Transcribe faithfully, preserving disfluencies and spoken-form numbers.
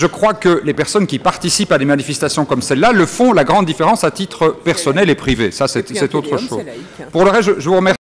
Je crois que les personnes qui participent à des manifestations comme celle-là le font la grande différence à titre personnel et privé. Ça, c'est autre chose. Pour le reste, je, je vous remercie.